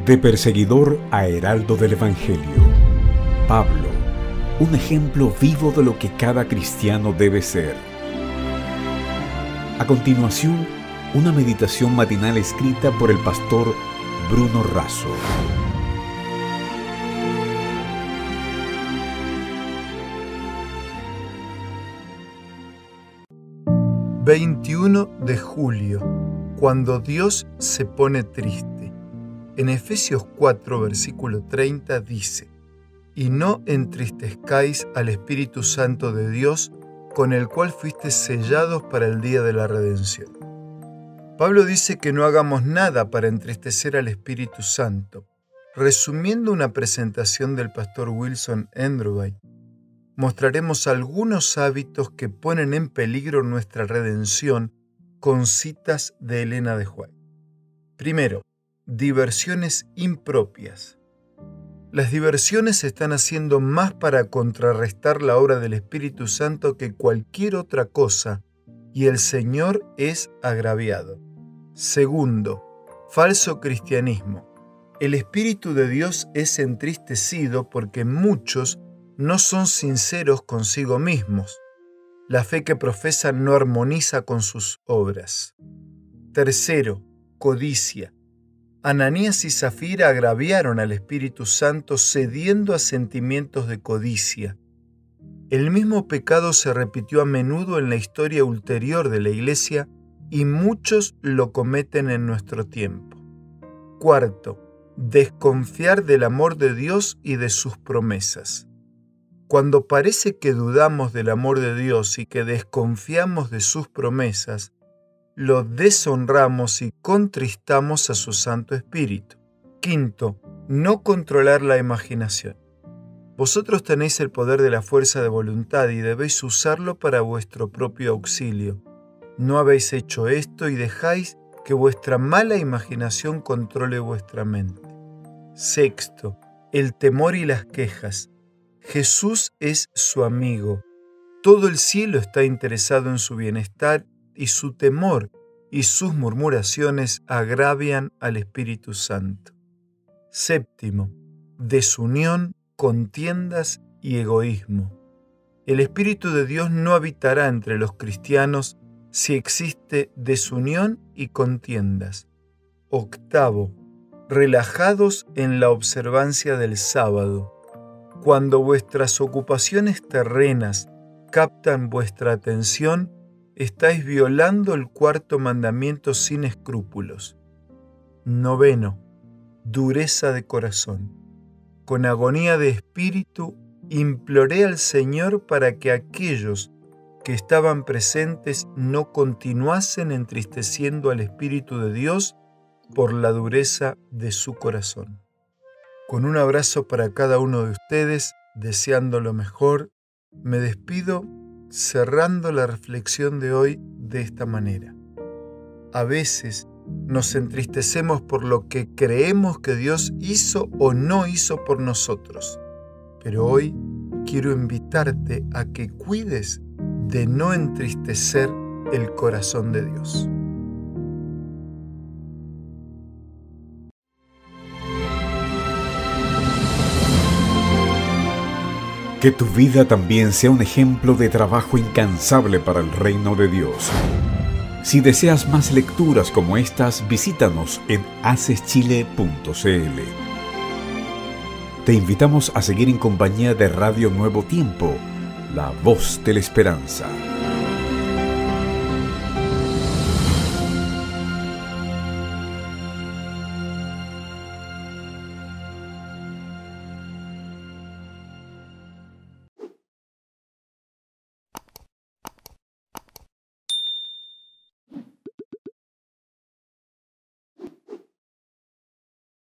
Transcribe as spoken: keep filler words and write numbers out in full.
De perseguidor a heraldo del Evangelio. Pablo, un ejemplo vivo de lo que cada cristiano debe ser. A continuación, una meditación matinal escrita por el pastor Bruno Razo. veintiuno de julio, cuando Dios se pone triste. En Efesios cuatro, versículo treinta dice: «Y no entristezcáis al Espíritu Santo de Dios, con el cual fuisteis sellados para el día de la redención». Pablo dice que no hagamos nada para entristecer al Espíritu Santo. Resumiendo una presentación del pastor Wilson Enderby, mostraremos algunos hábitos que ponen en peligro nuestra redención con citas de Elena de White. Primero, diversiones impropias. Las diversiones se están haciendo más para contrarrestar la obra del Espíritu Santo que cualquier otra cosa, y el Señor es agraviado. Segundo, falso cristianismo. El Espíritu de Dios es entristecido porque muchos no son sinceros consigo mismos. La fe que profesan no armoniza con sus obras. Tercero, codicia. Ananías y Zafira agraviaron al Espíritu Santo cediendo a sentimientos de codicia. El mismo pecado se repitió a menudo en la historia ulterior de la Iglesia y muchos lo cometen en nuestro tiempo. Cuarto, desconfiar del amor de Dios y de sus promesas. Cuando parece que dudamos del amor de Dios y que desconfiamos de sus promesas, lo deshonramos y contristamos a su Santo Espíritu. Quinto, no controlar la imaginación. Vosotros tenéis el poder de la fuerza de voluntad y debéis usarlo para vuestro propio auxilio. No habéis hecho esto y dejáis que vuestra mala imaginación controle vuestra mente. Sexto, el temor y las quejas. Jesús es su amigo. Todo el cielo está interesado en su bienestar y su temor y sus murmuraciones agravian al Espíritu Santo. Séptimo, desunión, contiendas y egoísmo. El Espíritu de Dios no habitará entre los cristianos si existe desunión y contiendas. Octavo, relajados en la observancia del sábado. Cuando vuestras ocupaciones terrenas captan vuestra atención, estáis violando el cuarto mandamiento sin escrúpulos. Noveno, dureza de corazón. Con agonía de espíritu, imploré al Señor para que aquellos que estaban presentes no continuasen entristeciendo al Espíritu de Dios por la dureza de su corazón. Con un abrazo para cada uno de ustedes, deseando lo mejor, me despido cerrando la reflexión de hoy de esta manera. A veces nos entristecemos por lo que creemos que Dios hizo o no hizo por nosotros, pero hoy quiero invitarte a que cuides de no entristecer el corazón de Dios. Que tu vida también sea un ejemplo de trabajo incansable para el reino de Dios. Si deseas más lecturas como estas, visítanos en haces chile punto c l. Te invitamos a seguir en compañía de Radio Nuevo Tiempo, la voz de la esperanza.